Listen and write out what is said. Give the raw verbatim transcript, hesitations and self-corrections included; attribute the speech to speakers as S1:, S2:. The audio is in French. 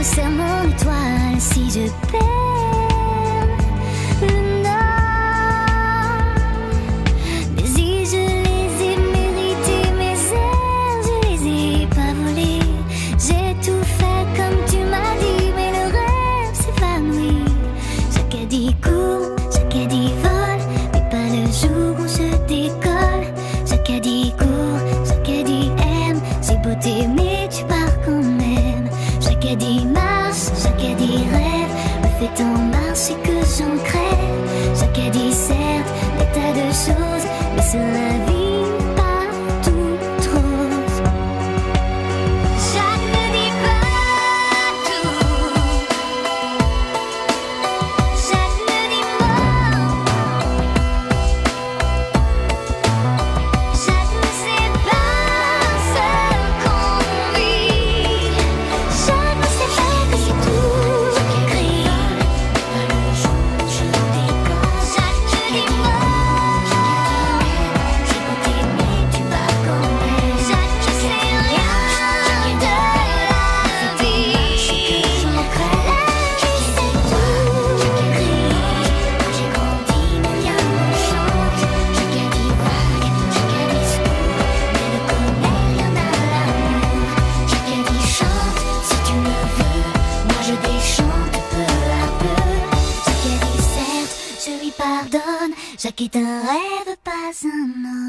S1: serre mon étoile si je perds le nord. Mes îles, je les ai méritées, mes ailes, je les ai pas volées. J'ai tout fait comme tu m'as dit, mais le rêve s'évanouit. Chaque caddie court, chaque caddie vole, mais pas le jour où je décolle. Chaque caddie court, chaque caddie aime, j'ai beau t'aimer, tu pars quand même. Chaque caddie marche, chaque caddie rêve, me fait tant marcher que j'en crève. Chaque caddie certes, des tas de choses, mais c'est la vie pas toute rose. Chaque ne dit pas tout, chaque ne dit mot, chaque ne sait pas ce qu'on vit. Chaque ne sait pas que c'est tout gris. Chaque te dit mot, j'ai beau t'aimer, tu pars quand même. Chaque ne sait rien de la vie. J'en crève, qui sait tout gris. J'ai grandi, mais rien ne change. Chaque caddie vague, chaque caddie secoue, mais ne connaît rien à l'amour. Chaque caddie chante, si tu le veux, moi je déchante peu à peu. Chaque caddie certes, je lui pardonne. Chaque est un rêve, pas un mot.